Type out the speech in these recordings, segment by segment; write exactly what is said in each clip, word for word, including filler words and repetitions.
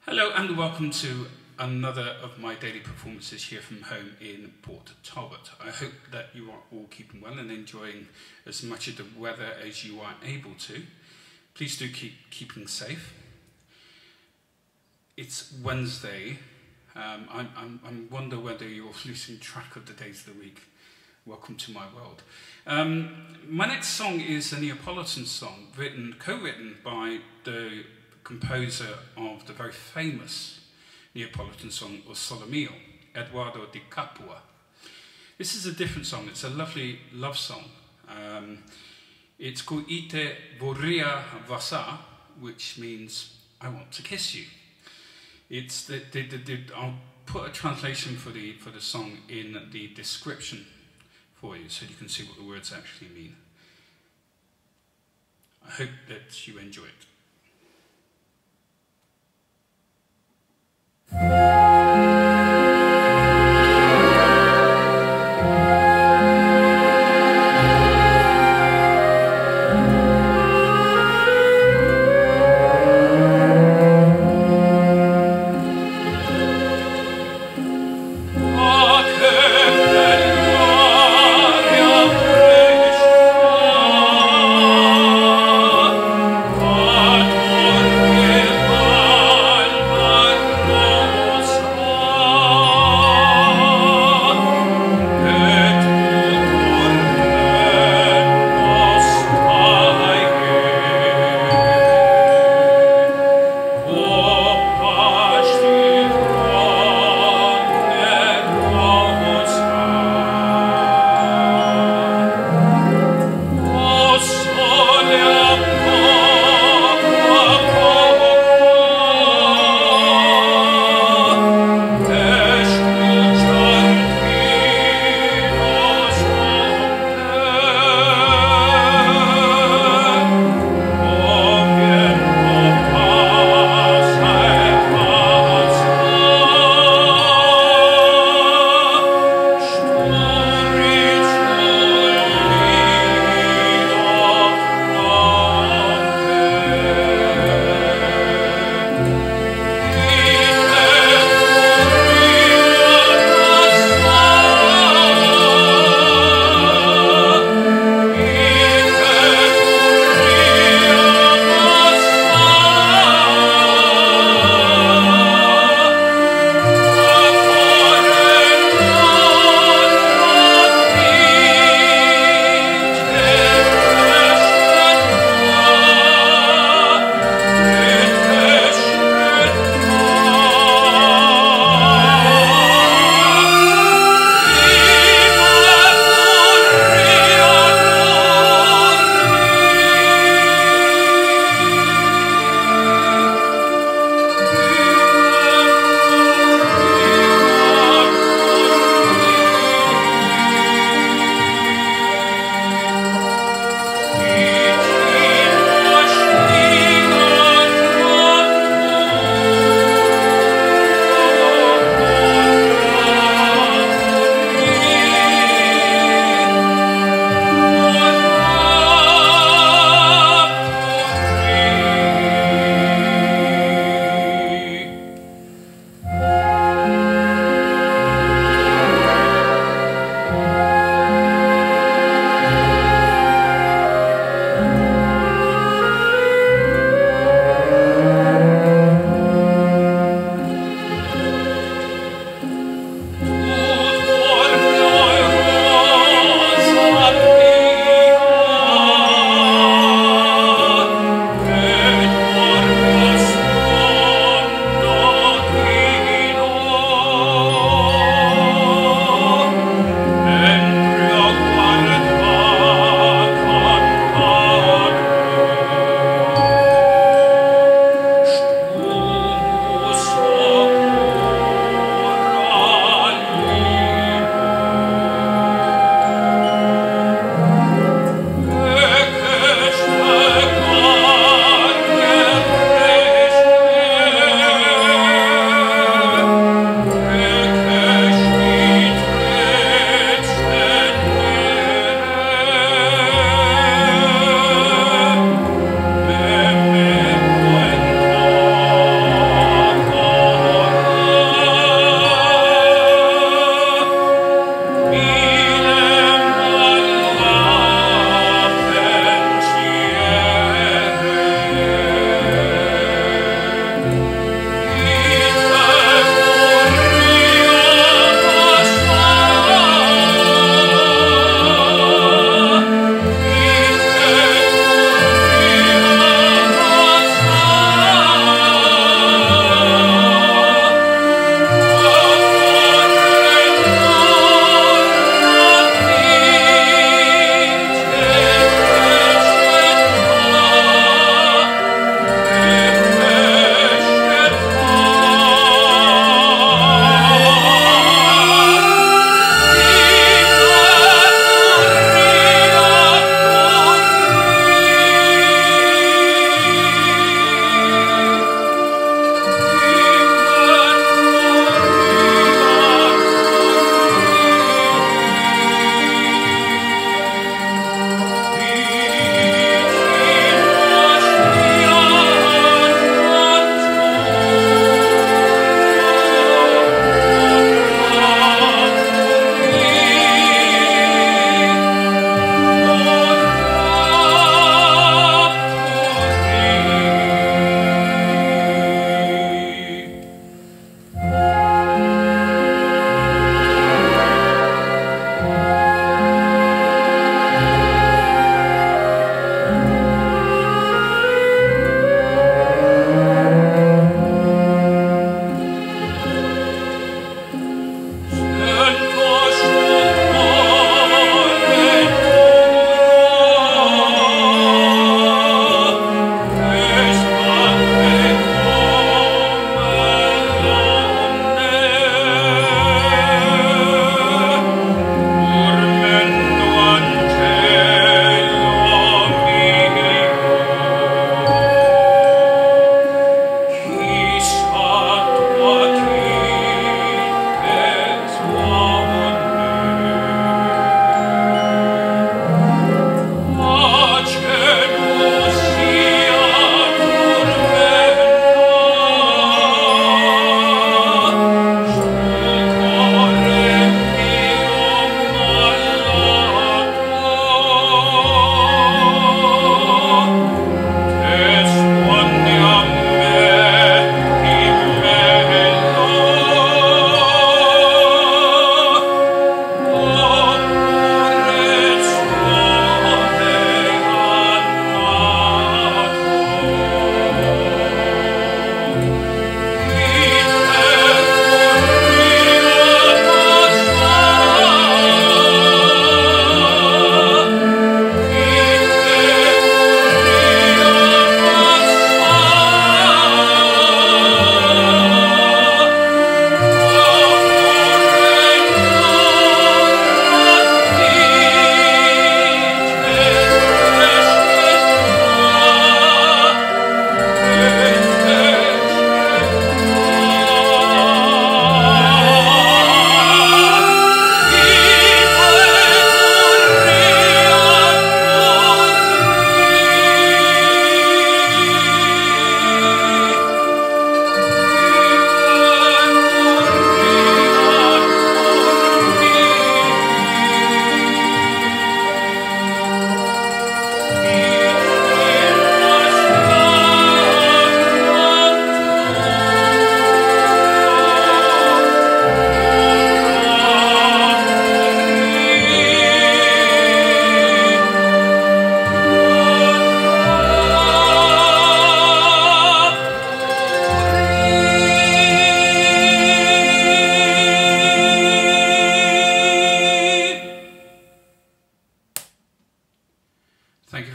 Hello and welcome to another of my daily performances here from home in Port Talbot. I hope that you are all keeping well and enjoying as much of the weather as you are able to. Please do keep keeping safe. It's Wednesday. Um, I'm, I'm, I wonder whether you're losing track of the days of the week. Welcome to my world. Um, my next song is a Neopolitan song, written, co-written by the composer of the very famous Neopolitan song O Sole Mio, Edoardo Di Capua. This is a different song. It's a lovely love song. Um, it's called I Te Vurria Vasa, which means I want to kiss you. It's the, the, the, the, I'll put a translation for the for the song in the description for you, so you can see what the words actually mean. I hope that you enjoy it. Oh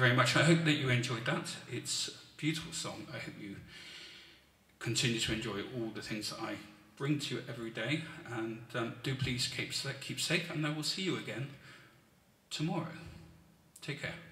very much. I hope that you enjoyed that. It's a beautiful song. I hope you continue to enjoy all the things that I bring to you every day. And um, do please keep, keep safe, and I will see you again tomorrow. Take care.